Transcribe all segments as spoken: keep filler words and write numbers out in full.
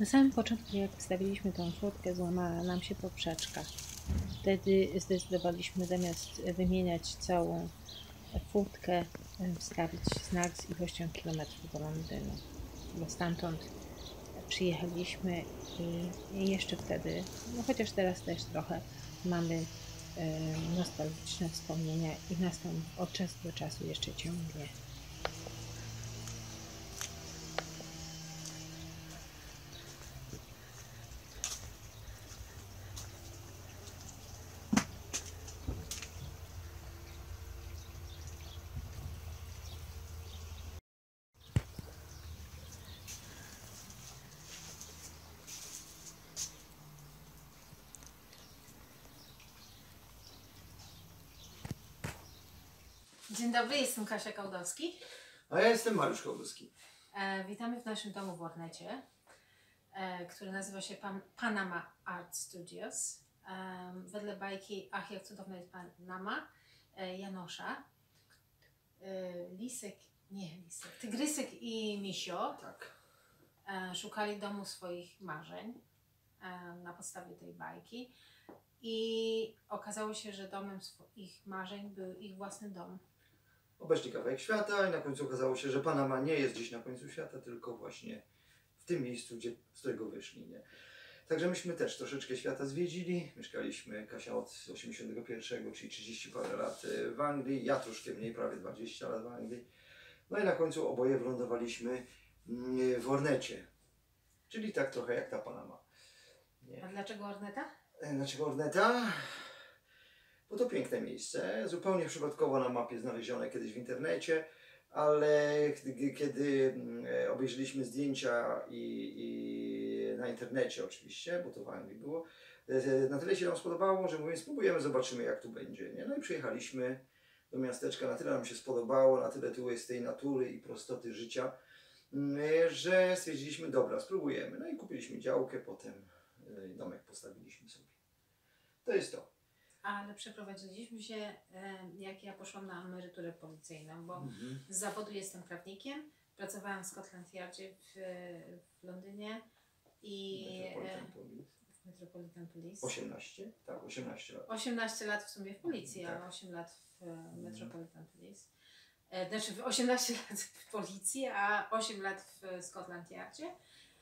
Na samym początku, jak wstawiliśmy tą furtkę, złamała nam się poprzeczka. Wtedy zdecydowaliśmy zamiast wymieniać całą furtkę, wstawić znak z ilością kilometrów do Londynu, bo stamtąd przyjechaliśmy i jeszcze wtedy, no chociaż teraz też trochę mamy nostalgiczne wspomnienia i nas tam od czasu do czasu jeszcze ciągnie. Dzień dobry, jestem Kasia Kołdowski. A ja jestem Mariusz Kołdowski. E, witamy w naszym domu w Ornecie, e, który nazywa się Pan Panama Art Studios. E, wedle bajki Ach, jak cudowna jest Panama, e, Janosza, e, Lisek, nie Lisek, Tygrysek i Misio Tak. e, szukali domu swoich marzeń e, na podstawie tej bajki i okazało się, że domem ich marzeń był ich własny dom. Obeszli kawałek świata i na końcu okazało się, że Panama nie jest gdzieś na końcu świata, tylko właśnie w tym miejscu, gdzie, z którego wyszli. Nie? Także myśmy też troszeczkę świata zwiedzili. Mieszkaliśmy, Kasia od osiemdziesiątego pierwszego, czyli trzydzieści parę lat w Anglii, ja troszkę mniej, prawie dwadzieścia lat w Anglii. No i na końcu oboje wylądowaliśmy w Ornecie, czyli tak trochę jak ta Panama. Nie? A dlaczego Orneta? Dlaczego Orneta? Bo to piękne miejsce, zupełnie przypadkowo na mapie znalezione kiedyś w internecie, ale kiedy obejrzeliśmy zdjęcia i, i na internecie oczywiście, bo to w Anglii było, na tyle się nam spodobało, że mówię, spróbujemy, zobaczymy jak tu będzie. Nie? No i przyjechaliśmy do miasteczka, na tyle nam się spodobało, na tyle tu jest tej natury i prostoty życia, że stwierdziliśmy, dobra, spróbujemy. No i kupiliśmy działkę, potem domek postawiliśmy sobie. To jest to. Ale przeprowadziliśmy się, jak ja poszłam na emeryturę policyjną, bo mhm. z zawodu jestem prawnikiem, pracowałam w Scotland Yardzie w, w Londynie i Metropolitan Police. w Metropolitan Police. osiemnaście? Tak, osiemnaście lat. osiemnaście lat w sumie w policji, tak. A osiem lat w Metropolitan Police. Znaczy osiemnaście lat w policji, a osiem lat w Scotland Yardzie.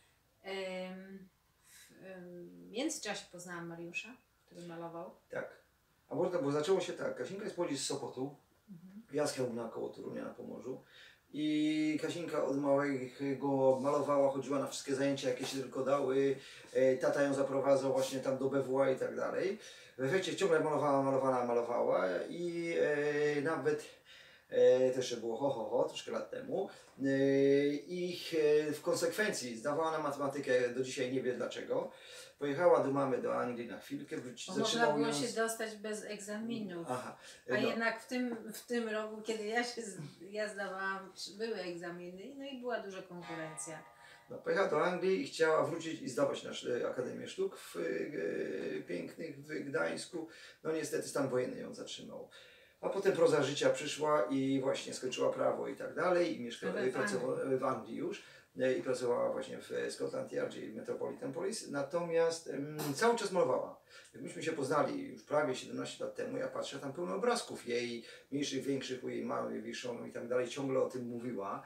W międzyczasie poznałam Mariusza, który malował. Tak. A bo, bo zaczęło się tak, Kasinka jest pochodzi z Sopotu, mhm. ja z Chełmna koło Torunia na Pomorzu i Kasinka od małego malowała, chodziła na wszystkie zajęcia jakie się tylko dały, tata ją zaprowadzał właśnie tam do B W A i tak dalej. W efekcie ciągle malowała, malowała, malowała i e, nawet e, to jeszcze było ho, ho, ho, troszkę lat temu e, i e, w konsekwencji zdawała na matematykę, do dzisiaj nie wie dlaczego. Pojechała do mamy do Anglii na chwilkę, wróciła. Można było się dostać bez egzaminów. Aha, no. A jednak w tym, w tym roku, kiedy ja się ja zdawałam, były egzaminy, no i była duża konkurencja. No, pojechała do Anglii i chciała wrócić i zdawać na Akademię Sztuk w, e, pięknych w Gdańsku. No niestety stan wojenny ją zatrzymał. A potem proza życia przyszła i właśnie skończyła prawo i tak dalej i mieszkała i pracowała w Anglii już. I pracowała właśnie w Scotland Yardzie i Metropolitan Police, natomiast um, cały czas malowała. Jak myśmy się poznali już prawie siedemnaście lat temu, ja patrzę, tam pełno obrazków jej, mniejszych, większych, u jej mamy wiszoną i tak dalej, ciągle o tym mówiła.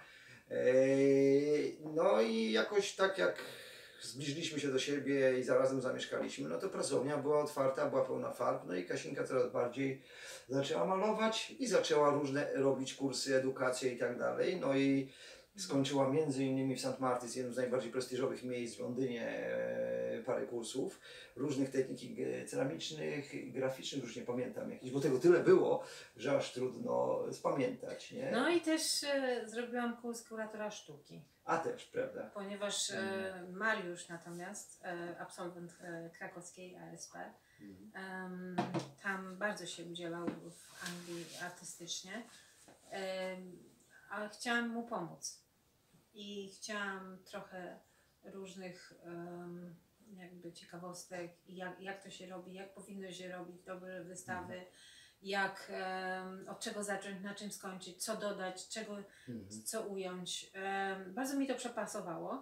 Eee, no i jakoś tak jak zbliżyliśmy się do siebie i zarazem zamieszkaliśmy, no to pracownia była otwarta, była pełna farb, no i Kasinka coraz bardziej zaczęła malować i zaczęła różne robić kursy, edukacje i tak dalej, no i skończyła między innymi w Saint Martins, jednym z najbardziej prestiżowych miejsc w Londynie, parę kursów różnych technik ceramicznych, graficznych, już nie pamiętam jakichś, bo tego tyle było, że aż trudno spamiętać. Nie? No i też e, zrobiłam kurs kuratora sztuki. A też, prawda? Ponieważ e, Mariusz natomiast, e, absolwent e, krakowskiej A S P, mhm. e, tam bardzo się udzielał w Anglii artystycznie, e, ale chciałam mu pomóc. I chciałam trochę różnych um, jakby ciekawostek, jak, jak to się robi, jak powinno się robić dobre wystawy, mm. jak, um, od czego zacząć, na czym skończyć, co dodać, czego, mm. co ująć. Um, bardzo mi to przepasowało.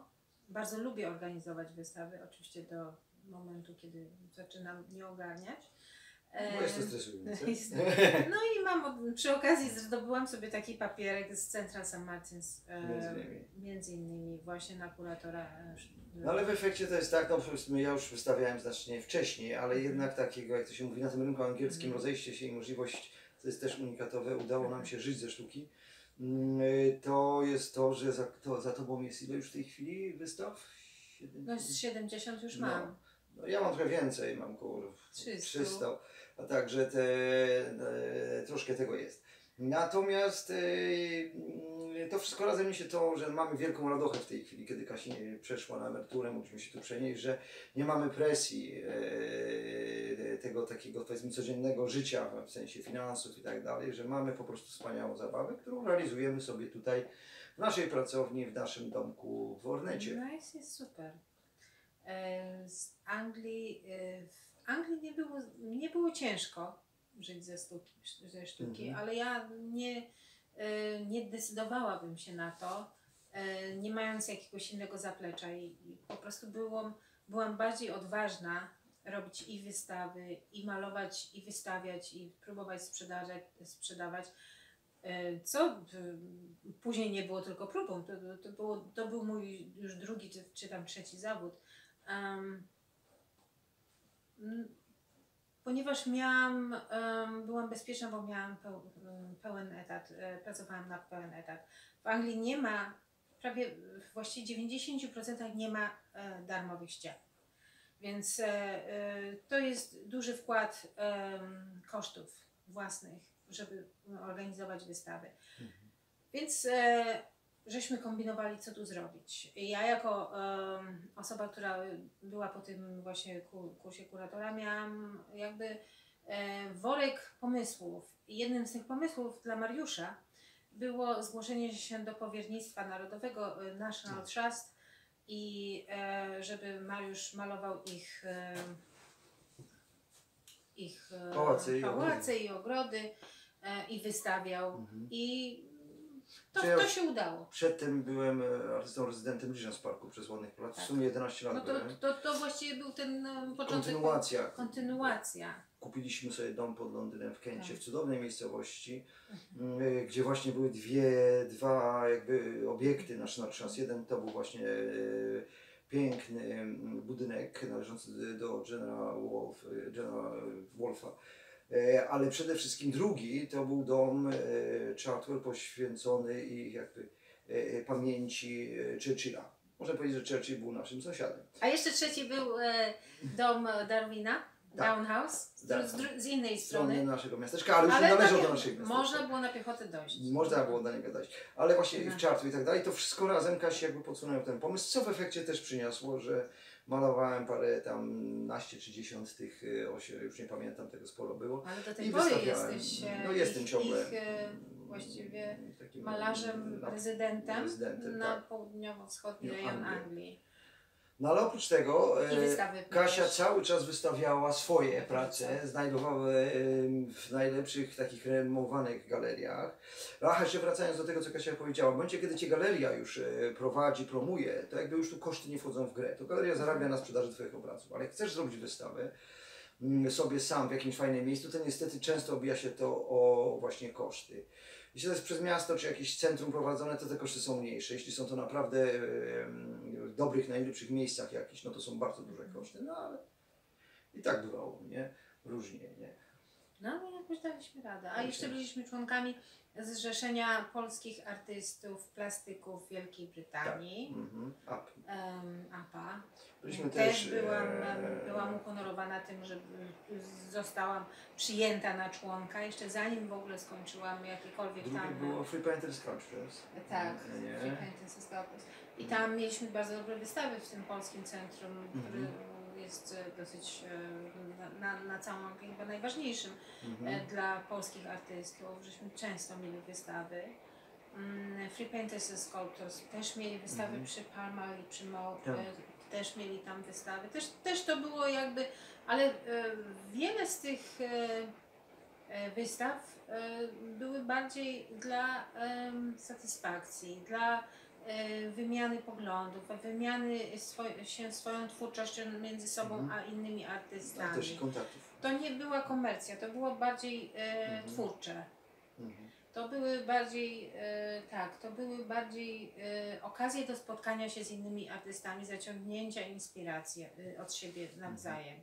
bardzo lubię organizować wystawy, oczywiście do momentu, kiedy zaczynam nie ogarniać. Bo jest to stresujące. No i mam, od- przy okazji zdobyłam sobie taki papierek z Central Saint Martins, e, Między innymi. między innymi właśnie na kuratora. e, No ale w efekcie to jest tak, no w sumie ja już wystawiałem znacznie wcześniej, ale jednak takiego, jak to się mówi, na tym rynku angielskim Mhm. rozejście się i możliwość, to jest też unikatowe, udało nam się żyć ze sztuki. Mm, y, To jest to, że za, to, za tobą jest ile już w tej chwili wystaw? Siedem- No z siedemdziesiąt już No. mam. No ja mam trochę więcej, mam około trzysta. trzysta, a także te, e, troszkę tego jest. Natomiast e, to wszystko razem niesie to, że mamy wielką radochę w tej chwili, kiedy Kasia przeszła na emeryturę, mogliśmy się tu przenieść, że nie mamy presji e, tego takiego powiedzmy codziennego życia, w sensie finansów i tak dalej, że mamy po prostu wspaniałą zabawę, którą realizujemy sobie tutaj w naszej pracowni, w naszym domku w Ornecie. No jest, jest super. E, Z Anglii, e, w Anglii nie było, nie było ciężko żyć ze sztuki, ze sztuki Mhm. ale ja nie, e, nie decydowałabym się na to, e, nie mając jakiegoś innego zaplecza i, i po prostu byłam, byłam bardziej odważna robić i wystawy, i malować, i wystawiać, i próbować sprzedawać, sprzedawać. E, Co e, później nie było tylko próbą, to, to, to, było, to był mój już drugi czy, czy tam trzeci zawód. Um, m, ponieważ miałam, um, byłam bezpieczna, bo miałam peł, um, pełen etat, e, pracowałam na pełen etat. W Anglii nie ma, prawie właściwie w dziewięćdziesięciu procentach nie ma e, darmowych ścian. Więc e, e, to jest duży wkład em, kosztów własnych, żeby organizować wystawy. Więc e, żeśmy kombinowali, co tu zrobić. Ja jako em, osoba, która była po tym właśnie ku- kursie kuratora, miałam jakby e, worek pomysłów. I jednym z tych pomysłów dla Mariusza było zgłoszenie się do powiernictwa narodowego e, National Trust i e, żeby Mariusz malował ich, e, ich e, Pałace i pałace i ogrody e, i wystawiał. Mhm. I to, Czy ja to już- się udało. Przedtem byłem e, artystą rezydentem Regents Parku przez ładnych lat, w Tak. sumie jedenaście lat No to, byłem. to, to właściwie był ten e, początek. Kontynuacja. Kontynuacja. Kupiliśmy sobie dom pod Londynem w Kencie, Tak. w cudownej miejscowości, y, gdzie właśnie były dwie, dwa jakby obiekty nasze na czas. Jeden to był właśnie y, piękny mm, budynek należący do General, Wolf, y, General Wolfa. Y, Ale przede wszystkim drugi to był dom y, Chartwell poświęcony ich jakby y, pamięci y, Churchilla. Można powiedzieć, że Churchill był naszym sąsiadem. A jeszcze trzeci był e, dom Darwina, Tak. Down House, z, dru- z, dru- z innej Strony strony. naszego miasteczka, ale już Ale nie należał na do pie- naszego miasteczka. można było na piechotę dojść. Można było do niego dojść. Ale właśnie Mhm. w czartu i tak dalej, to wszystko razem Kasi jakby podsunął ten pomysł, co w efekcie też przyniosło, że malowałem parę tam naście czy dziesiąt tych y, osie, już nie pamiętam, tego sporo było. Ale do tej I pory wystawiałem. jesteś e, No jestem ich, ciągle. ich e, właściwie takim malarzem, na- rezydentem, rezydentem, na tak. południowo-wschodni No, rejon Anglii. Anglii. No ale oprócz tego I e, wystawy. Kasia też. cały czas wystawiała swoje Tak, prace, tak. znajdowała e, w najlepszych takich renomowanych galeriach. A jeszcze wracając do tego, co Kasia powiedziała, w momencie, kiedy Cię galeria już e, prowadzi, promuje, to jakby już tu koszty nie wchodzą w grę. To galeria zarabia na sprzedaży Twoich obrazów, ale jak chcesz zrobić wystawę mm, sobie sam w jakimś fajnym miejscu, to niestety często obija się to o właśnie koszty. Jeśli to jest przez miasto czy jakieś centrum prowadzone, to te koszty są mniejsze. Jeśli są to naprawdę e, w dobrych, najlepszych miejscach jakichś, no to są bardzo duże koszty. No ale i tak bywało, nie? Różnie, nie? No ale jakoś daliśmy radę. A Daliśmy. jeszcze byliśmy członkami Zrzeszenia Polskich Artystów Plastyków Wielkiej Brytanii, Mhm. A, em, A P A. byliśmy Też też... byłam, e, byłam uhonorowana tym, że zostałam przyjęta na członka, jeszcze zanim w ogóle skończyłam jakiekolwiek Drugie tam... było Free Painters Sculptures. Tak, Nie? Free Painters and Sculptures. I tam mieliśmy bardzo dobre wystawy w tym polskim centrum, który Mhm. jest e, dosyć e, na, na całą Anglię chyba najważniejszym Mhm. e, dla polskich artystów. Żeśmy często mieli wystawy. Mm, Free Painters and Sculptors też mieli wystawy Mhm. przy Parma i przy Mo, Tak. e, też mieli tam wystawy. Też, też to było jakby, ale e, wiele z tych e, e, wystaw e, były bardziej dla em, satysfakcji, dla e, wymiany poglądów, wymiany swo się swoją twórczością między sobą Mhm. a innymi Ale artystami. też i kontaktów. To nie była komercja, to było bardziej e, Mhm. twórcze. Mhm. To były bardziej, e, tak, to były bardziej e, okazje do spotkania się z innymi artystami, zaciągnięcia inspiracji e, od siebie nawzajem.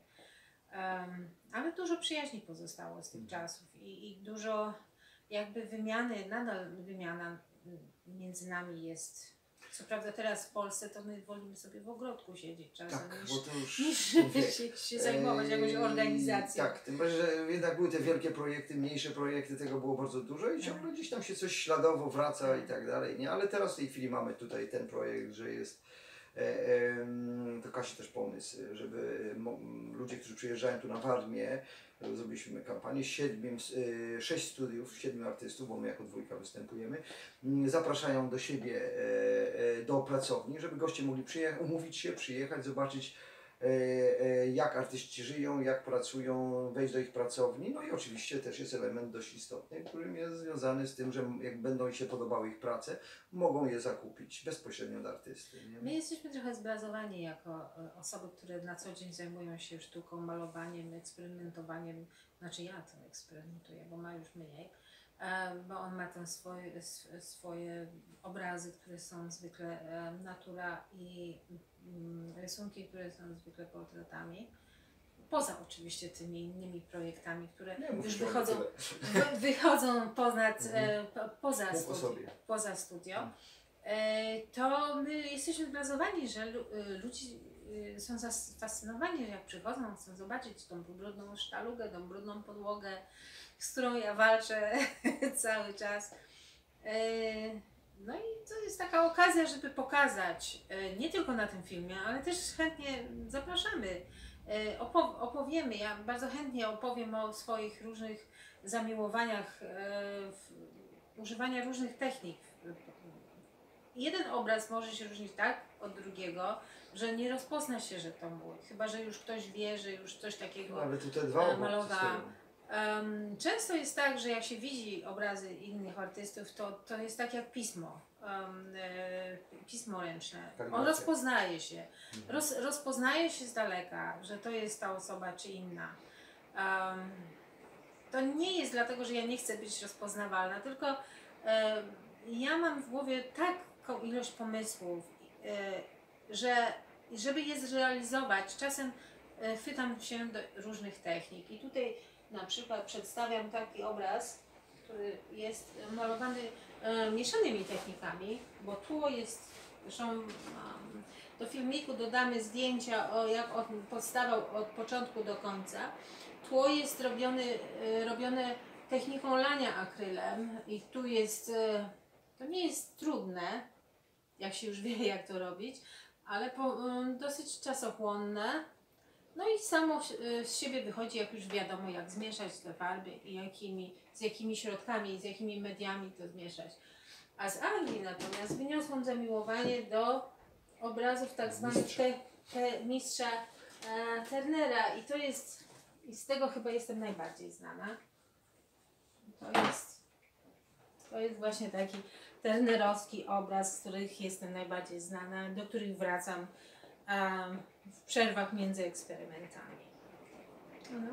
Um, ale dużo przyjaźni pozostało z tych Mhm. czasów i, i dużo jakby wymiany, nadal wymiana między nami jest. Co prawda teraz w Polsce to my wolimy sobie w ogródku siedzieć czasem, Tak, niż, bo to już niż wiek. się, się zajmować jakąś Eee, organizacją. Tak, tym bardziej, że jednak były te wielkie projekty, mniejsze projekty, tego było bardzo dużo i ciągle gdzieś tam się coś śladowo wraca i tak dalej, nie? Ale teraz w tej chwili mamy tutaj ten projekt, że jest e, e, to Kasi też pomysł, żeby mo, ludzie, którzy przyjeżdżają tu na Warmię, zrobiliśmy kampanię, siedmiu, e, sześć studiów, siedmiu artystów, bo my jako dwójka występujemy, m, zapraszają do siebie, e, e, do pracowni, żeby goście mogli przyjechać, umówić się, przyjechać, zobaczyć e, e, jak artyści żyją, jak pracują, wejść do ich pracowni. No i oczywiście też jest element dość istotny, którym jest związany z tym, że jak będą się podobały ich prace, mogą je zakupić bezpośrednio od artysty. Nie? My jesteśmy trochę zbrazowani jako e, osoby, które na co dzień zajmują się sztuką, malowaniem, eksperymentowaniem. Znaczy ja to eksperymentuję, bo ma już mniej, e, bo on ma tam swoje, sw- swoje obrazy, które są zwykle e, natura i mm, rysunki, które są zwykle portretami. Poza oczywiście tymi innymi projektami, które Nie mów już ciągle wychodzą, tyle. wy, wychodzą ponad, e, Mhm. po, poza, Mów o studio, sobie. poza studio. Mhm. E, to my jesteśmy zbrazowani, że lu, y, ludzie y, są zafascynowani, że jak przychodzą, chcą zobaczyć tą brudną sztalugę, tą brudną podłogę, z którą ja walczę cały czas. E, no i to jest taka okazja, żeby pokazać, e, nie tylko na tym filmie, ale też chętnie zapraszamy. E, opow opowiemy, ja bardzo chętnie opowiem o swoich różnych zamiłowaniach, e, w, używania różnych technik. Jeden obraz może się różnić tak od drugiego, że nie rozpozna się, że to mój. Chyba że już ktoś wie, że już coś takiego No, ale tutaj dwa e, obok malowałam. stoją. Um, często jest tak, że jak się widzi obrazy innych artystów, to, to jest tak jak pismo, um, e, pismo ręczne. On Kaligracja. rozpoznaje się. Mhm. Roz, rozpoznaje się z daleka, że to jest ta osoba czy inna. Um, to nie jest dlatego, że ja nie chcę być rozpoznawalna, tylko e, ja mam w głowie taką ilość pomysłów, e, że żeby je zrealizować, czasem e, chwytam się do różnych technik. I tutaj na przykład przedstawiam taki obraz, który jest malowany e, mieszanymi technikami, bo tło jest, zresztą um, do filmiku dodamy zdjęcia, o, jak on powstawał od początku do końca. Tło jest robione, e, robione techniką lania akrylem i tu jest, e, to nie jest trudne, jak się już wie jak to robić, ale po, e, dosyć czasochłonne. No i samo z siebie wychodzi, jak już wiadomo, jak zmieszać te farby i jakimi, z jakimi środkami i z jakimi mediami to zmieszać. A z Anglii natomiast wyniosłam zamiłowanie do obrazów tak zwanych te, te mistrza e, Turnera i to jest, i z tego chyba jestem najbardziej znana. To jest, to jest właśnie taki turnerowski obraz, z których jestem najbardziej znana, do których wracam um, w przerwach między eksperymentami. No.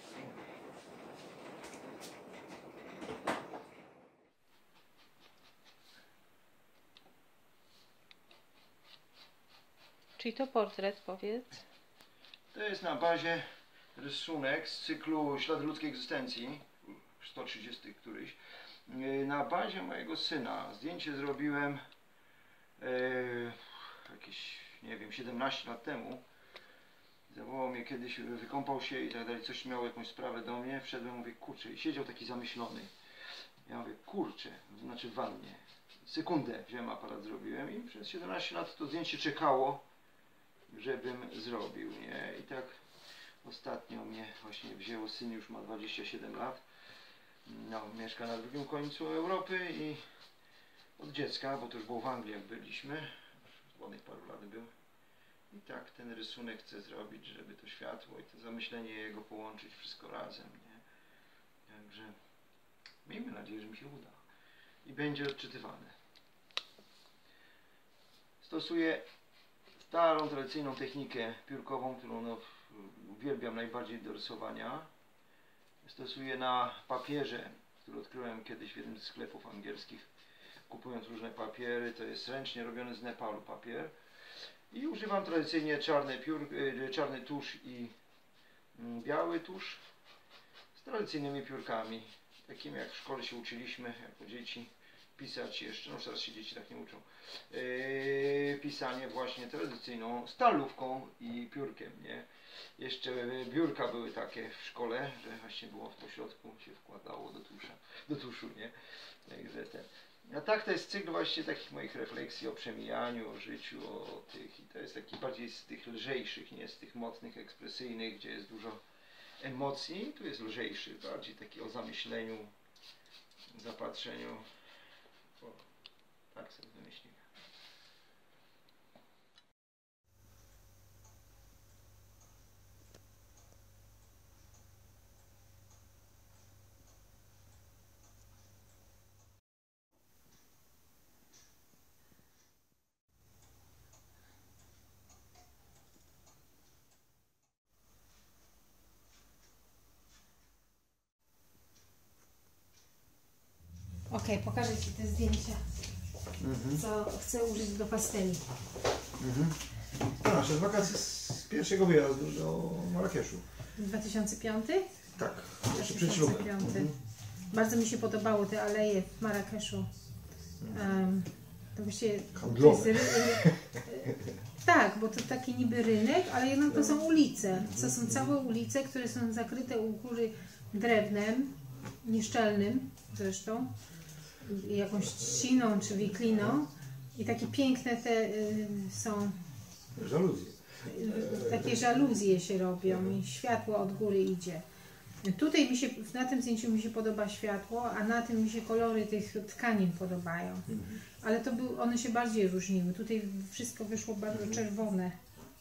Czyli to portret, powiedz. To jest na bazie rysunek z cyklu Ślady ludzkiej egzystencji, sto trzydziesty któryś. Na bazie mojego syna. Zdjęcie zrobiłem e, jakieś, nie wiem, siedemnaście lat temu. Zawołał mnie kiedyś, wykąpał się i tak dalej, coś miał jakąś sprawę do mnie. Wszedłem, mówię, kurczę, i siedział taki zamyślony. Ja mówię, kurczę, to znaczy w wannie. Sekundę wziąłem aparat, zrobiłem i przez siedemnaście lat to zdjęcie czekało, żebym zrobił, nie? I tak ostatnio mnie właśnie wzięło, syn już ma dwadzieścia siedem lat. No, mieszka na drugim końcu Europy i od dziecka, bo to już było w Anglii jak byliśmy, ładnych paru lat był. I tak ten rysunek chcę zrobić, żeby to światło i to zamyślenie jego połączyć wszystko razem, nie? Także miejmy nadzieję, że mi się uda. I będzie odczytywane. stosuję starą, tradycyjną technikę piórkową, którą no, uwielbiam najbardziej do rysowania. Stosuję na papierze, który odkryłem kiedyś w jednym z sklepów angielskich, kupując różne papiery. To jest ręcznie robiony z Nepalu papier. I używam tradycyjnie czarny, piór, czarny tusz i biały tusz z tradycyjnymi piórkami, takimi jak w szkole się uczyliśmy jako dzieci pisać jeszcze, no teraz się dzieci tak nie uczą, yy, pisanie właśnie tradycyjną stalówką i piórkiem, nie? Jeszcze biurka były takie w szkole, że właśnie było w pośrodku, się wkładało do tusza, do tuszu, nie? Także ten. A tak to jest cykl właśnie takich moich refleksji o przemijaniu, o życiu, o tych, i to jest taki bardziej z tych lżejszych, nie z tych mocnych, ekspresyjnych, gdzie jest dużo emocji. Tu jest lżejszy, bardziej taki o zamyśleniu, zapatrzeniu. O, tak sobie wymyśliłem. Okej, okay, pokażę Ci te zdjęcia, Mhm. co chcę użyć do pasteli. Mhm. A, nasze wakacje z pierwszego wyjazdu do Marrakeszu. dwa tysiące piąty? Tak, jeszcze przed ślubem. Mhm. Bardzo mi się podobały te aleje w Marrakeszu. Um, to właściwie... Handlowe. To jest ry, ry, tak, bo to taki niby rynek, ale jednak to są ulice. To są całe ulice, które są zakryte u góry drewnem, nieszczelnym zresztą, jakąś trzciną czy wikliną, i takie piękne te y, są, Żaluzje. y, takie żaluzje się robią i światło od góry idzie. Tutaj mi się, na tym zdjęciu mi się podoba światło, a na tym mi się kolory tych tkanin podobają. Mhm. Ale to był, one się bardziej różniły. Tutaj wszystko wyszło bardzo Mhm. czerwone.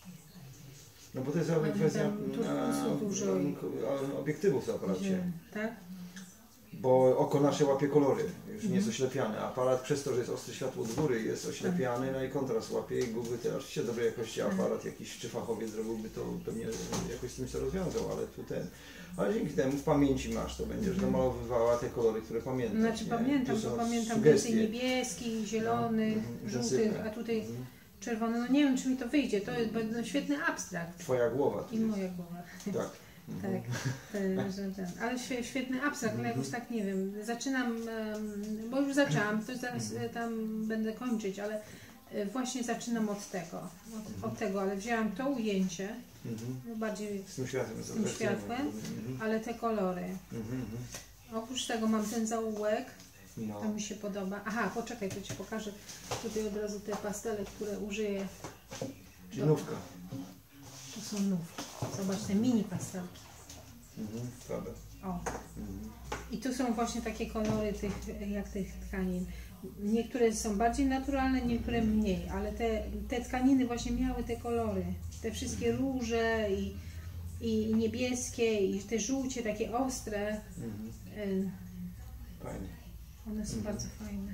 No bo to jest jakby kwestia turkusu dużo. obiektywów w aparacie. Tak? Bo oko nasze łapie kolory, już nie jest oślepiane. Aparat przez to, że jest ostre światło od góry, jest oślepiany, no i kontrast łapie i byłby to oczywiście dobrej jakości aparat jakiś, czy fachowiec zrobiłby to, pewnie jakoś z tym się rozwiązał, ale tu ten. Ale dzięki temu w pamięci masz, to będziesz domalowywała te kolory, które pamiętasz. Znaczy nie? pamiętam, Tu bo są pamiętam sugestie. więcej niebieskich, zielonych, Mhm. żółtych, Intensywne. a tutaj Mhm. czerwone. No nie wiem, czy mi to wyjdzie. To jest no, świetny abstrakt. Twoja głowa. to I jest. moja głowa. Tak. Tak, to, że ten. Ale świe- świetny abstrakt, ale jakoś tak nie wiem. Zaczynam, em, bo już zaczęłam, to zaraz e, tam będę kończyć, ale e, właśnie zaczynam od tego. Od, od tego, ale wzięłam to ujęcie, Mhm. no bardziej Z tym światłem. z tym światłem, Mhm. ale te kolory. Mhm. Oprócz tego mam ten zaułek. No. To mi się podoba. Aha, poczekaj, to Ci pokażę tutaj od razu te pastele, które użyję. Czyli nówka. To są nówki. Zobacz, te mini pastelki. Mhm. Prawda. O. Mhm. I tu są właśnie takie kolory tych, jak tych tkanin. Niektóre są bardziej naturalne, niektóre mniej, ale te, te tkaniny właśnie miały te kolory. Te wszystkie róże i, i niebieskie, i te żółcie, takie ostre. Mhm. y, Fajnie. One są Mhm. bardzo fajne.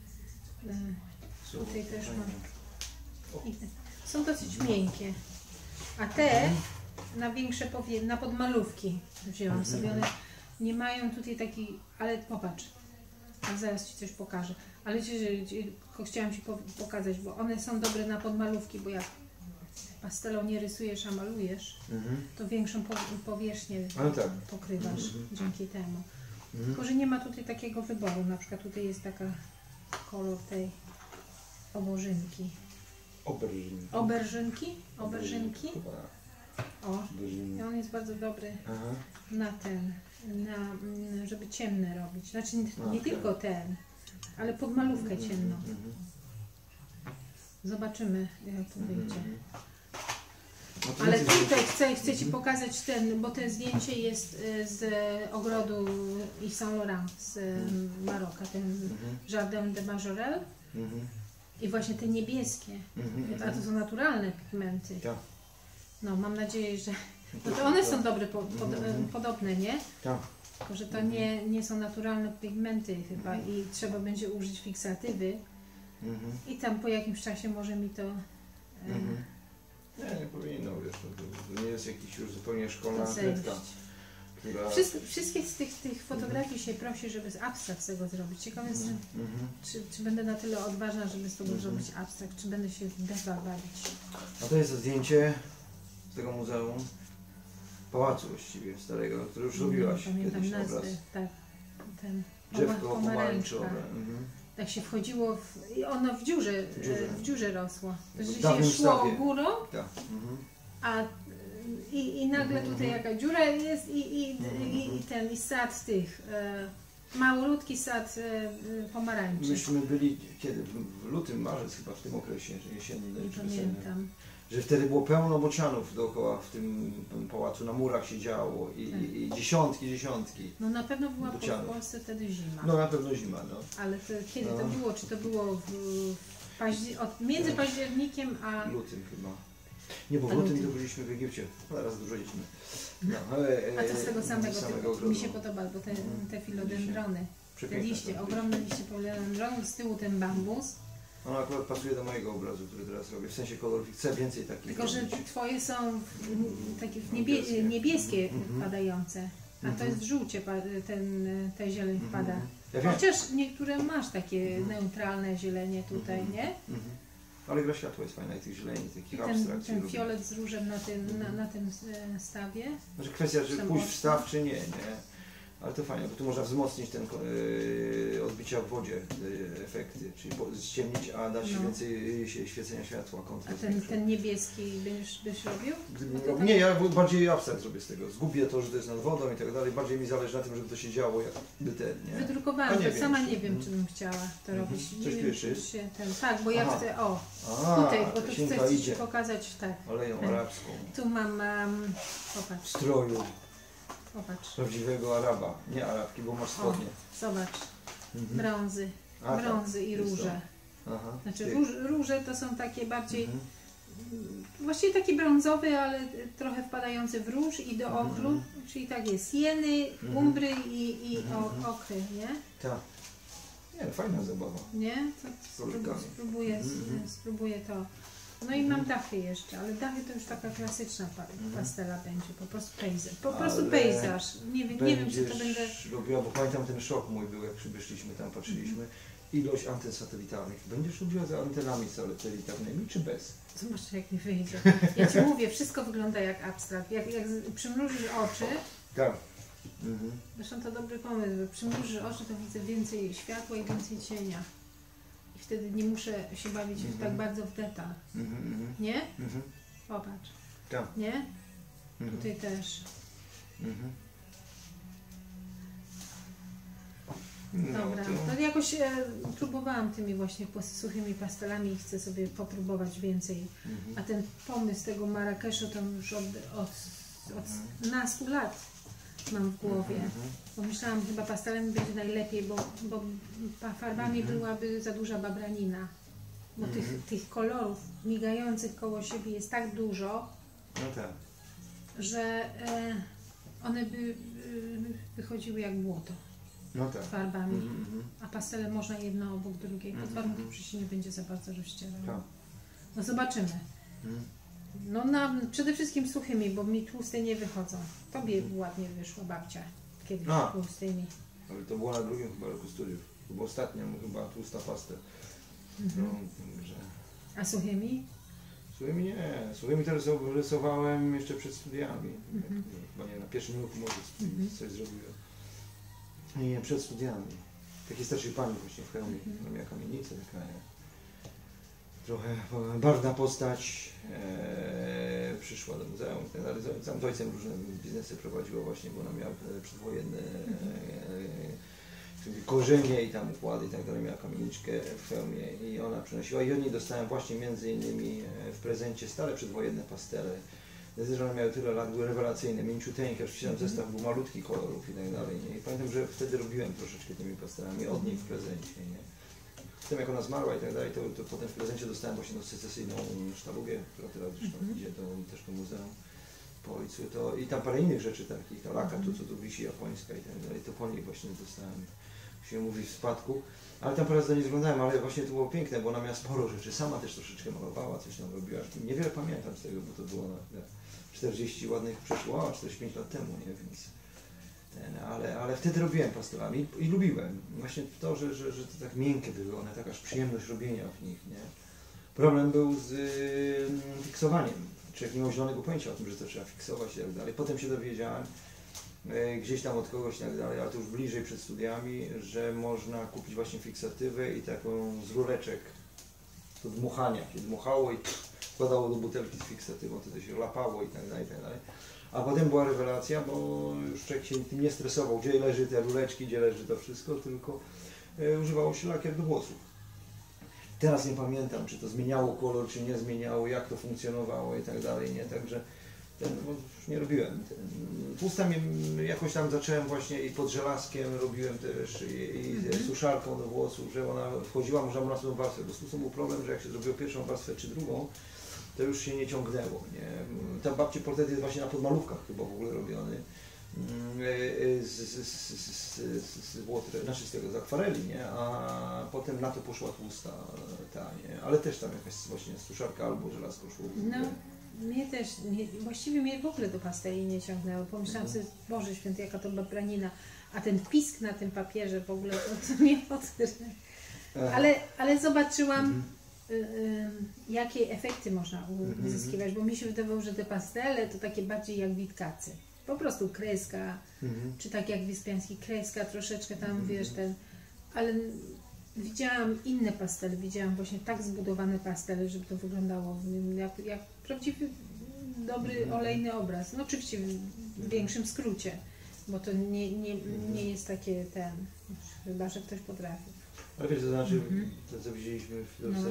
Y, Tutaj też mam. I te, są dosyć miękkie. A te na większe powie, na podmalówki wzięłam sobie. One nie mają tutaj taki, ale popatrz, a zaraz Ci coś pokażę. Ale ci, że, ci, tylko chciałam Ci po, pokazać, bo one są dobre na podmalówki, bo jak pastelą nie rysujesz, a malujesz, Mhm. to większą po, powierzchnię Ale tak. pokrywasz Mhm. dzięki temu. Mhm. Tylko, że nie ma tutaj takiego wyboru. Na przykład tutaj jest taka kolor tej obożynki. Oberżynki. Oberżynki? Oberżynki? Chyba. O, Oberżynki. i on jest bardzo dobry Aha. na ten, na, mm, żeby ciemne robić. Znaczy nie, nie Okej. tylko ten, ale pod malówkę ciemną. Mhm. Zobaczymy, jak to wyjdzie. Mhm. No to Ale więcej- tutaj chcę, chcę Ci pokazać ten, bo to zdjęcie jest y, z ogrodu Yves Saint Laurent z y, Maroka, ten Mhm. Jardin de Majorelle. Mhm. I właśnie te niebieskie, Mhm. a to są naturalne pigmenty. Tak. No mam nadzieję, że no to one są dobre, po, pod, Mhm. podobne, nie? Tak. Tylko, że to nie, nie są naturalne pigmenty chyba i trzeba będzie użyć fiksatywy, Mhm. i tam po jakimś czasie może mi to... e, Mhm. Nie, nie powinno, wiesz, to, to nie jest jakiś już zupełnie szkolna to zejść. atletka, która... Wszystko, wszystkie z tych, tych fotografii się prosi, żeby z abstrakt z tego zrobić. Ciekawe jest, Mhm. Mhm. czy, czy będę na tyle odważna, żeby z tego Mhm. zrobić abstrakt, czy będę się w defa bawić. A to jest zdjęcie z tego muzeum, pałacu właściwie starego, który już robiłaś Pamiętam kiedyś nazwy, obraz. tak. Ten Drzewko poma- pomarańczowe. Mhm. Tak się wchodziło w, i ono w dziurze, W dziurze. w dziurze rosło. To, W że się dawnym szło stawie. górą, Tak. Mhm. a i, i nagle Mhm, tutaj mhm. jaka dziura jest i, i, Mhm, i, i mhm. ten i sad tych, e, małolutki sad e, e, pomarańczy. Myśmy byli kiedy? W lutym, marzec chyba, w tym okresie jesiennym Nie czy wiosennym. pamiętam. Że wtedy było pełno bocianów dookoła w tym pałacu, na murach się działo i, Tak. i, i dziesiątki, dziesiątki. No na pewno była po- w Bocianów. Polsce wtedy zima. No na pewno zima, no. Ale to, kiedy to No. było? Czy to było w, w paździ- od, między październikiem a... Lutym chyba. Nie, bo w A lutym lutym. to byliśmy w Egipcie. Zaraz dużo jedźmy. No, e, A to z tego samego, z samego typu, ogrodu. mi się podoba, bo te, te filodendrony, te Przepiękne liście, to ogromne liście filodendronów, z tyłu ten bambus. Ono akurat pasuje do mojego obrazu, który teraz robię, w sensie kolorów. Chcę więcej takich Tylko, że robić. twoje są w, takie w Niebieskie. niebie, niebieskie Mhm. wpadające, a to Mhm. jest w żółcie pa- ten, ta zieleń Mhm. wpada. Ja wiem. Chociaż niektóre masz takie Mhm. neutralne zielenie tutaj, Mhm. nie? Mhm. Ale gra światła jest fajna i tych zieleni, I takich ten, abstrakcji. ten lubię. fiolet z różem na tym, na, na tym e, stawie. Znaczy kwestia, czy Sam pójść w mocno. staw, czy nie, nie? Ale to fajnie, bo tu można wzmocnić ten yy, odbicia w wodzie yy, efekty, czyli po, ściemnić, a dać No. więcej yy, świecenia światła, A kontrast ten, większy. ten niebieski będziesz, byś robił? Gdybym No to robił- tak- Nie, ja bardziej abstrakt zrobię z tego. Zgubię to, że to jest nad wodą i tak dalej. Bardziej mi zależy na tym, żeby to się działo jakby ten, nie? A Wydrukowałam, nie to wiem, sama czy- nie wiem, mhm. czy bym chciała to Mhm. robić. Nie Coś wiem, tu jeszcze czy jest? się ten, tak, bo ja Aha. chcę, o, A, tutaj, bo tu Kasinka chcę Ci idzie pokazać, tak. aleją ten. arabską. Tu mam, um, popatrz, Stroju popatrz, prawdziwego Araba. Nie Arabki, bo masz o, spodnie. zobacz, Mhm. brązy, A, tak, brązy i jest to. róże. Aha. Znaczy Ty. róż, róże to są takie bardziej, Mhm. właściwie taki brązowy, ale trochę wpadający w róż i do Mhm, okru, mhm. czyli tak jest, jeny, Mhm. umbry i, i Mhm, o, mhm. okry, nie? Tak. Nie, fajna zabawa. Nie? To Kolorkami. sprób- spróbuję, Mhm. spróbuję to. No i mam dachy jeszcze, ale dachy to już taka klasyczna pa- Mhm. pastela będzie, po prostu pejzaż. Po Ale prostu pejzaż. Nie, wiem- nie wiem, czy to Będziesz będę... robiła, bo pamiętam ten szok mój był, jak przybyszliśmy tam, patrzyliśmy. Ilość anten satelitarnych. Będziesz robiła za antenami satelitarnymi, czy bez? Zobaczcie, jak mi wyjdzie. Ja Ci mówię, wszystko wygląda jak abstrakt. Jak, jak z- przymrużysz oczy, Tak. Mhm. zresztą to dobry pomysł, bo przymrużysz oczy, to widzę więcej światła i więcej cienia. I wtedy nie muszę się bawić Mhm. tak bardzo w detal. Mhm, mhm, Nie? mhm. Popatrz. Tak. Nie? Mhm. Tutaj też. Mhm. No, Dobra, to- to jakoś e, próbowałam tymi właśnie pos- suchymi pastelami i chcę sobie popróbować więcej. Mhm. A ten pomysł tego Marrakeszu to już od, od, od nastu lat mam w głowie. Mhm. Pomyślałam, chyba pastelem będzie najlepiej, bo, bo pa- farbami Mhm. byłaby za duża babranina. Bo Mhm. tych, tych kolorów migających koło siebie jest tak dużo, No tak. że e, one by y, wychodziły jak błoto No tak. farbami. Mhm, mhm. A pastele można jedno obok drugiej, pod Mhm, warunkiem, mhm. że się nie będzie za bardzo rozcierało. Tak. No zobaczymy. Mhm. No na, przede wszystkim suchymi, bo mi tłuste nie wychodzą. Tobie ładnie wyszła babcia kiedyś A. tłustymi. Ale to było na drugim chyba roku studiów. To była ostatnia chyba tłusta pasta. Mhm. No, że... A suchymi? Słuchaj nie, słuchaj mi teraz rysowałem jeszcze przed studiami. Mhm. Chyba nie, na pierwszym roku może Mhm. coś zrobiłem. Nie, przed studiami. Takiej starszej pani właśnie w hełmie, Mhm. która miała kamienicę, taka nie. Trochę e, barwna postać, e, przyszła do muzeum, i tak dalej. Tam z ojcem różne biznesy prowadziła właśnie, bo ona miała e, przedwojenne e, e, korzenie i tam układy i tak dalej, miała kamieniczkę w hełmie i ona przynosiła i od niej dostałem właśnie między innymi e, w prezencie stare przedwojenne pastele. Decyzje, że one miały tyle lat, były rewelacyjne, mięciuteńkie, oczywiście tam zestaw był malutki kolorów i tak dalej. Nie? I pamiętam, że wtedy robiłem troszeczkę tymi pastelami od niej w prezencie. Nie? Potem jak ona zmarła i tak dalej, to, to potem w prezencie dostałem właśnie tą secesyjną sztalugę, która teraz zresztą Mhm. idzie do, też do muzeum po ojcu. To, i tam parę innych rzeczy takich, ta laka, to co tu wisi japońska i tak dalej, to po niej właśnie dostałem się mówi, w spadku. Ale tam parę nie zglądałem, ale właśnie to było piękne, bo ona miała sporo rzeczy. Sama też troszeczkę malowała, coś tam robiła. Niewiele pamiętam z tego, bo to było na czterdzieści ładnych przeszło, a czterdzieści pięć lat temu, nie? Więc ten, ale, ale wtedy robiłem pastelami i, i lubiłem. Właśnie to, że, że, że to tak miękkie były one, taka aż przyjemność robienia w nich, nie? Problem był z y, fiksowaniem. Człowiek nie miał zielonego pojęcia o tym, że to trzeba fiksować i tak dalej. Potem się dowiedziałem, gdzieś tam od kogoś i tak dalej, ale to już bliżej przed studiami, że można kupić właśnie fiksatywę i taką z rureczek do dmuchania. Się dmuchało i wkładało do butelki z fiksatywą, to się lapało i tak dalej, i tak dalej. A potem była rewelacja, bo już człowiek się tym nie stresował, gdzie leży te rureczki, gdzie leży to wszystko, tylko e, używało się lakier do włosów. Teraz nie pamiętam, czy to zmieniało kolor, czy nie zmieniało, jak to funkcjonowało i tak dalej, nie? Także ten, bo już nie robiłem. Tłustami jakoś tam zacząłem właśnie i pod żelazkiem robiłem też i, i Mhm. suszarką do włosów, że ona wchodziła, można było na tą warstwę, bo z tłustą był problem, że jak się zrobiło pierwszą warstwę czy drugą, to już się nie ciągnęło, nie? Ta babci portret jest właśnie na podmalówkach chyba w ogóle robiony. Z, z, z, z, z, z Łotry, znaczy z tego, z akwareli, nie? A potem na to poszła tłusta ta, nie? Ale też tam jakaś właśnie suszarka albo żelazko szło. No, mnie też, nie, właściwie mnie w ogóle do pasteli nie ciągnęło. Pomyślałam sobie, Boże Święty, jaka to babranina, a ten pisk na tym papierze w ogóle, to, to mnie odrze. Ale, ale zobaczyłam, Mhm. y, y, jakie efekty można Mhm. uzyskiwać, bo mi się wydawało, że te pastele to takie bardziej jak witkacy. Po prostu kreska, Mhm. czy tak jak Wyspiański, kreska, troszeczkę tam, Mhm. wiesz, ten, ale widziałam inne pastele, widziałam właśnie tak zbudowane pastele, żeby to wyglądało jak, jak prawdziwy, dobry, Mhm. olejny obraz. No oczywiście w, w większym skrócie, bo to nie, nie, nie jest takie ten, chyba że ktoś potrafi. Ale wiesz, to znaczy, Mhm. to co widzieliśmy w No. Losce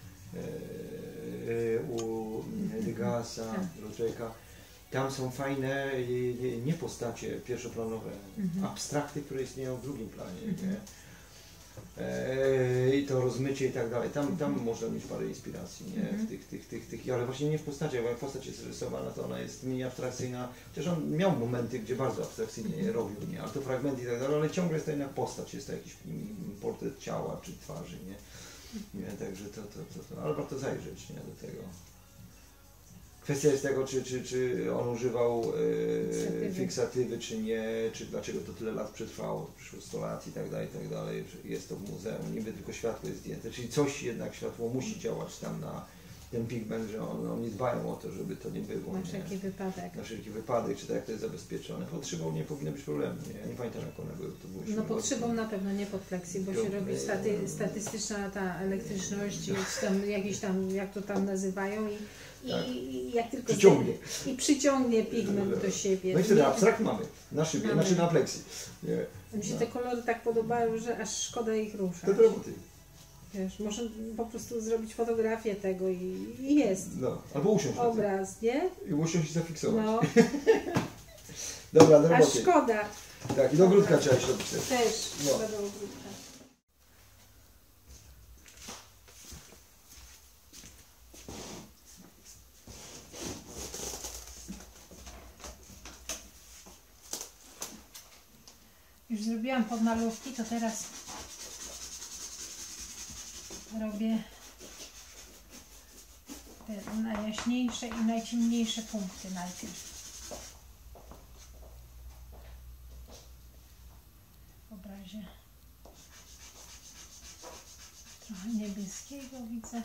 e, u Degasa, Tak. Roczeka, tam są fajne nie, nie postacie pierwszoplanowe, Mhm. abstrakty, które istnieją w drugim planie. Mhm. Nie? E, I to rozmycie i tak dalej. Tam, tam można mieć parę inspiracji, nie? Mhm. W tych, tych, tych, tych, ale właśnie nie w postaciach, bo jak postać jest rysowana, to ona jest mniej abstrakcyjna. Chociaż on miał momenty, gdzie bardzo abstrakcyjnie je robił, nie? Ale to fragmenty i tak dalej, ale ciągle jest to jednak postać, jest to jakiś mm, portret ciała czy twarzy, nie? nie? Także to, to, to, to, ale warto zajrzeć, nie? Do tego. Kwestia jest tego, czy, czy, czy on używał e, Fiksatywy. fiksatywy, czy nie, czy dlaczego to tyle lat przetrwało, przyszło sto lat i tak dalej, i tak dalej, że jest to w muzeum, niby tylko światło jest zdjęte, czyli coś jednak światło musi działać tam na ten pigment, że on, oni dbają o to, żeby to nie było. Na Nie? wszelki wypadek. Na wszelki wypadek, czy tak jak to jest zabezpieczone. Pod szybą nie powinno być problemu, nie? Ja nie pamiętam jak one były. To były No pod szybą na pewno, nie pod pleksji, bo się robi staty, statystyczna ta elektryczność, czy tam jakieś tam, jak to tam nazywają i, Tak. i jak tylko Przyciągnie. i przyciągnie pigment do siebie. No i wtedy Nie- abstrakt mamy, na szybie, Mamy. znaczy na pleksji. Nie? Mi się No. te kolory tak podobają, że aż szkoda ich ruszać. To do roboty. Wiesz, można po prostu zrobić fotografię tego i, i jest No, albo usiąść na tym. obraz, nie? I usiąść i zafiksować. No, Dobra, do a roboty. szkoda Tak, i do ogródka trzeba się robić też. też. No. Szkoda do ogródka. Już zrobiłam podmalówki, to teraz robię te najjaśniejsze i najciemniejsze punkty najpierw w obrazie. Trochę niebieskiego widzę.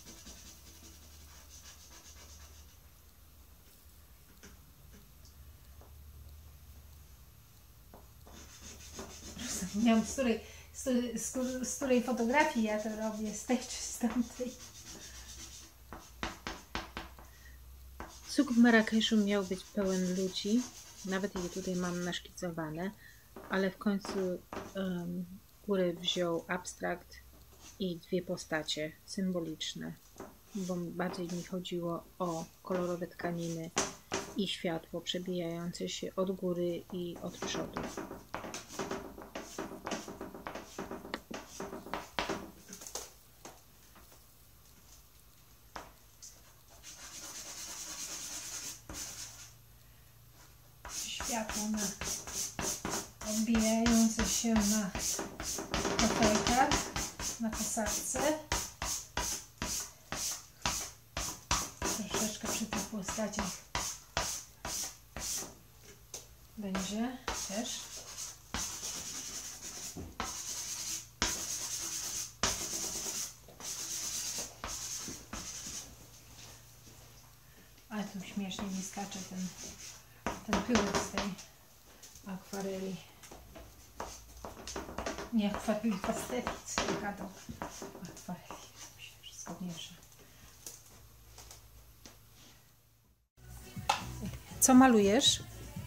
Zapomniałam, z której, z, której- z, której- z której fotografii ja to robię, z tej czy z tamtej. Suk w Marrakeszu miał być pełen ludzi, nawet je tutaj mam naszkicowane, ale w końcu um, góry wziął abstrakt i dwie postacie symboliczne, bo bardziej mi chodziło o kolorowe tkaniny i światło przebijające się od góry i od przodu. Światło na odbijające się na na posadzce. Troszeczkę przy tych postaciach będzie też. Ale tu śmiesznie mi skacze ten, ten pyłek z tej akwareli. Nie akwareli, pasteli, co ja gadam. Akwareli, to się wszystko miesza. Co malujesz?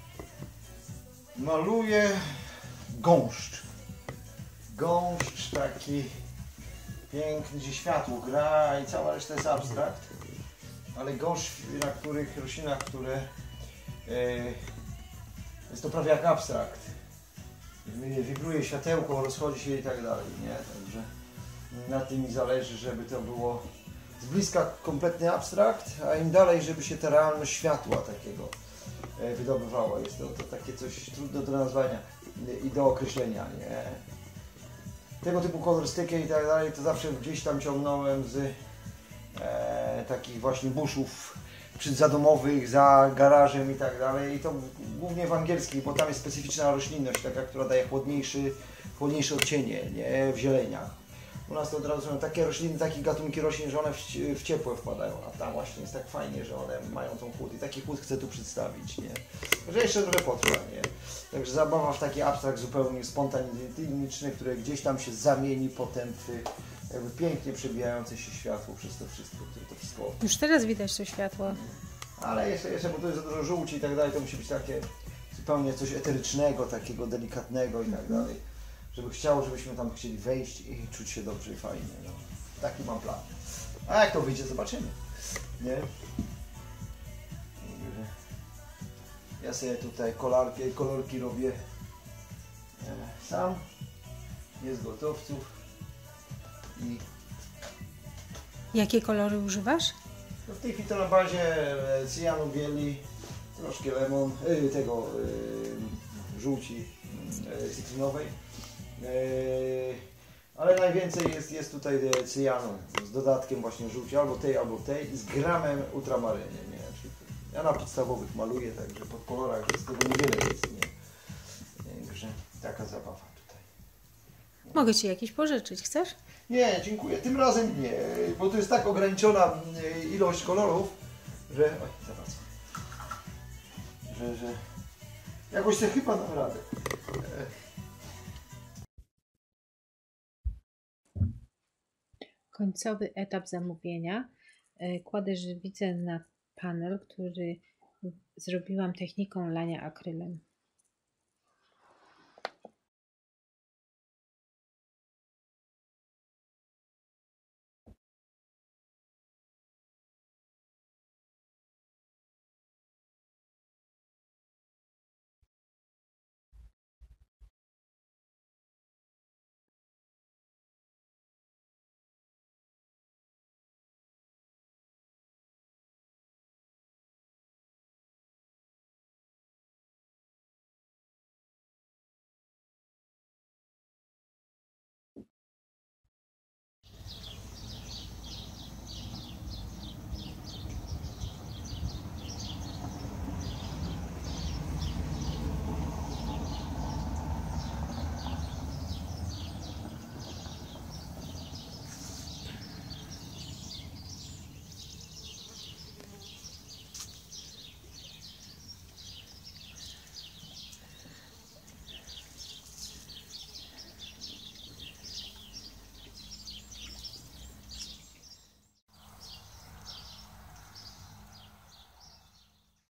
Maluję gąszcz. Gąszcz taki piękny, gdzie światło gra i cała reszta jest abstrakt. Ale gąszcz, na których roślinach, które e, jest to prawie jak abstrakt. Wibruje światełko, rozchodzi się i tak dalej, nie? Także na tym mi zależy, żeby to było z bliska kompletny abstrakt, a im dalej, żeby się ta realność światła takiego e, wydobywała. Jest to, to takie coś trudne do nazwania i do określenia, nie? Tego typu kolorystykę i tak dalej, to zawsze gdzieś tam ciągnąłem z E, takich właśnie buszów przyzadomowych, za garażem i tak dalej. I to głównie w angielskich, bo tam jest specyficzna roślinność, taka, która daje chłodniejszy, chłodniejsze odcienie, nie? W zieleniach. U nas to od razu są takie rośliny, takie gatunki roślin, że one w, w ciepłe wpadają, a tam właśnie jest tak fajnie, że one mają tą chłód i taki chłód chcę tu przedstawić, nie? Że jeszcze trochę potrwa, nie? Także zabawa w taki abstrakt zupełnie spontaniczny, który gdzieś tam się zamieni potem w jakby pięknie przebijające się światło przez to wszystko, które to wszystko. Już teraz widać to światło. Ale jeszcze, jeszcze, bo tu jest za dużo żółci i tak dalej, to musi być takie zupełnie coś eterycznego, takiego delikatnego i tak dalej. Żeby chciało, żebyśmy tam chcieli wejść i czuć się dobrze i fajnie. No. Taki mam plan. A jak to wyjdzie, zobaczymy. Nie? Ja sobie tutaj kolarki, kolorki robię sam. Jest gotowców. I jakie kolory używasz? no w tej chwili to na bazie cyjanu bieli, troszkę lemon, yy, tego yy, żółci yy, cytrynowej, yy, ale najwięcej jest, jest tutaj cyjanu z dodatkiem właśnie żółci, albo tej, albo tej, z gramem ultramaryny. Nie? Ja na podstawowych maluję, także po kolorach z tego niewiele jest. Nie? Także taka zabawa tutaj. Mogę Ci jakieś pożyczyć, chcesz? Nie, dziękuję. Tym razem nie, bo to jest tak ograniczona ilość kolorów, że... Oj, zaraz. Że, że... Jakoś sobie chyba dam radę. Końcowy etap zamówienia. Kładę żywicę na panel, który zrobiłam techniką lania akrylem.